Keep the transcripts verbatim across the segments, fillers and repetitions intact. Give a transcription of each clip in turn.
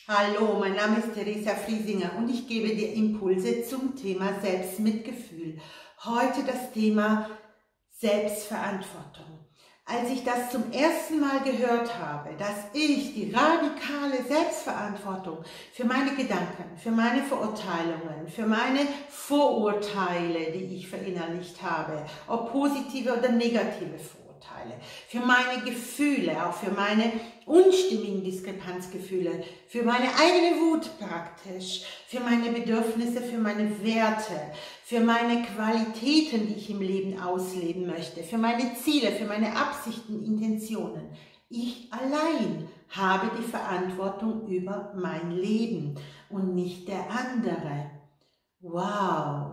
Hallo, mein Name ist Theresa Friesinger und ich gebe dir Impulse zum Thema Selbstmitgefühl. Heute das Thema Selbstverantwortung. Als ich das zum ersten Mal gehört habe, dass ich die radikale Selbstverantwortung für meine Gedanken, für meine Verurteilungen, für meine Vorurteile, die ich verinnerlicht habe, ob positive oder negative Vorurteile, für meine Gefühle, auch für meine unstimmigen Diskrepanzgefühle, für meine eigene Wut praktisch, für meine Bedürfnisse, für meine Werte, für meine Qualitäten, die ich im Leben ausleben möchte, für meine Ziele, für meine Absichten, Intentionen. Ich allein habe die Verantwortung über mein Leben und nicht der andere. Wow!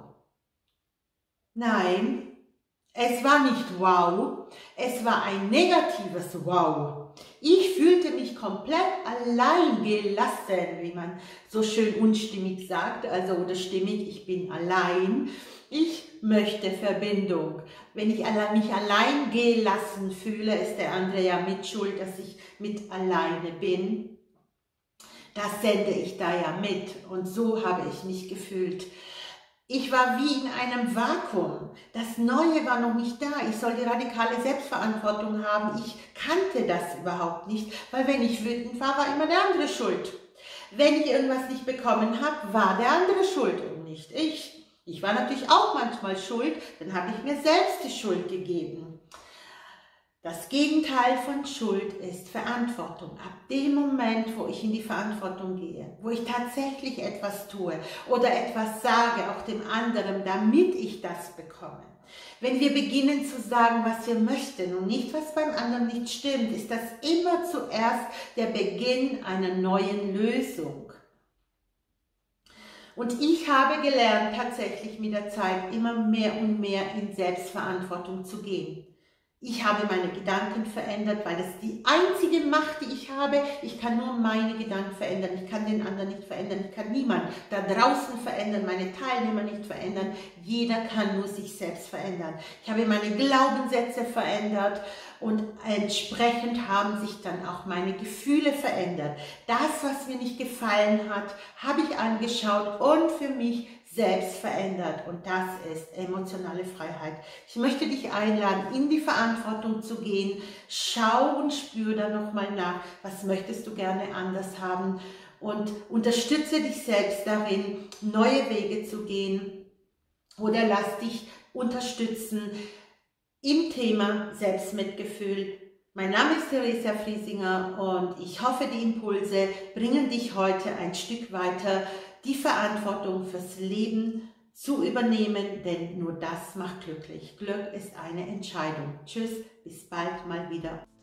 Nein, es war nicht wow, es war ein negatives Wow. Ich fühlte mich komplett allein gelassen, wie man so schön unstimmig sagt, also oder stimmig, ich bin allein. Ich möchte Verbindung. Wenn ich mich allein gelassen fühle, ist der andere ja mit schuld, dass ich mit alleine bin. Das sende ich da ja mit und so habe ich mich gefühlt. Ich war wie in einem Vakuum. Das Neue war noch nicht da. Ich soll die radikale Selbstverantwortung haben. Ich kannte das überhaupt nicht, weil wenn ich wütend war, war immer der andere schuld. Wenn ich irgendwas nicht bekommen habe, war der andere schuld und nicht ich. Ich war natürlich auch manchmal schuld, dann habe ich mir selbst die Schuld gegeben. Das Gegenteil von Schuld ist Verantwortung. Ab dem Moment, wo ich in die Verantwortung gehe, wo ich tatsächlich etwas tue oder etwas sage, auch dem anderen, damit ich das bekomme. Wenn wir beginnen zu sagen, was wir möchten und nicht, was beim anderen nicht stimmt, ist das immer zuerst der Beginn einer neuen Lösung. Und ich habe gelernt, tatsächlich mit der Zeit immer mehr und mehr in Selbstverantwortung zu gehen. Ich habe meine Gedanken verändert, weil das die einzige Macht, die ich habe. Ich kann nur meine Gedanken verändern. Ich kann den anderen nicht verändern. Ich kann niemanden da draußen verändern, meine Teilnehmer nicht verändern. Jeder kann nur sich selbst verändern. Ich habe meine Glaubenssätze verändert und entsprechend haben sich dann auch meine Gefühle verändert. Das, was mir nicht gefallen hat, habe ich angeschaut und für mich selbst verändert, und das ist emotionale Freiheit. Ich möchte dich einladen, in die Verantwortung zu gehen. Schau und spür da nochmal nach, was möchtest du gerne anders haben, und unterstütze dich selbst darin, neue Wege zu gehen, oder lass dich unterstützen im Thema Selbstmitgefühl. Mein Name ist Theresa Friesinger und ich hoffe, die Impulse bringen dich heute ein Stück weiter, die Verantwortung fürs Leben zu übernehmen, denn nur das macht glücklich. Glück ist eine Entscheidung. Tschüss, bis bald mal wieder.